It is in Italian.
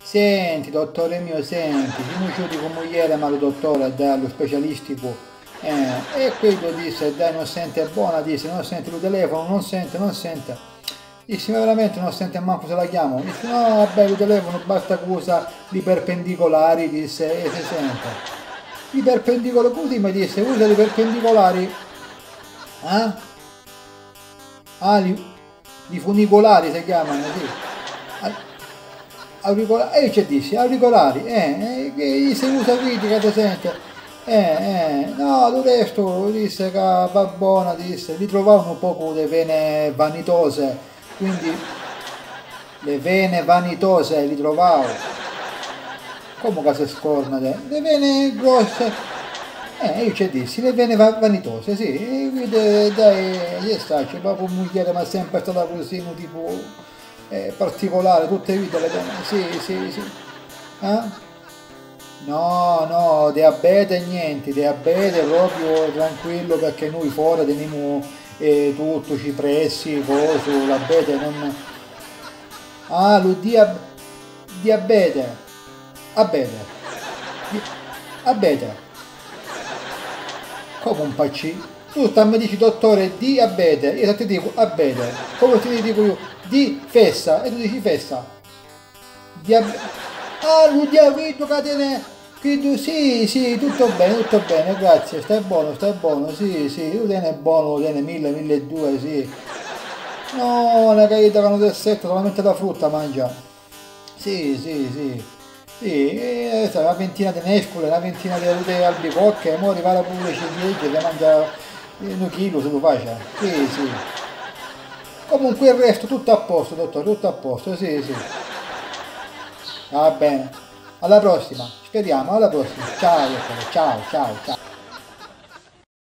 Senti, dottore mio, senti, siamo usciti con moglie, ma lo dottore dallo specialistico, e quello disse, dai, non sente buona, disse, non sente il telefono, non sente, non sente. Disse, ma veramente non sente manco se la chiamo? Disse, no, vabbè, il telefono basta che usa i perpendicolari, disse, e si sente. I perpendicolari, così mi disse, usa i perpendicolari, eh? Ah, li funicolari si chiamano, sì. Auricolari, e c'è dissi, auricolari, che si usa critica, ad esempio, no, il resto disse che va buona, disse, li trovavano un po' le vene vanitose, quindi le vene vanitose li trovavo, come che si scornate, le vene grosse, io ci dissi, le vene vanitose, sì, e quindi dai, gli stacci, proprio moglie, ma è sempre stata così, un tipo particolare, tutte le vite le vene, sì, sì, sì. Eh? No, no, diabete niente, diabete proprio tranquillo perché noi fuori teniamo tutto, cipressi, coso, diabete non... Ah, lo diabete, abete, Di- abete, come un PC? Tu mi dici dottore diabete, io ti dico abete, come ti dico io, di fessa, e tu dici fessa. Ah, lui diabete, catene, quindi sì, sì, tutto bene, grazie, stai buono, sì, sì, tu tieni buono, tieni 1000, 1200, sì. No, una cagliata con del setto, solamente la frutta mangia. Sì, sì, sì. Sì, sai, una ventina di nescole, una ventina di albicocche, e mo arriva pure le ciliegie, che mangia un chilo se lo faccia. Sì, sì. Comunque il resto tutto a posto, dottore, tutto a posto, sì, sì. Va bene. Alla prossima, speriamo, alla prossima. Ciao, dottore, ciao, ciao, ciao.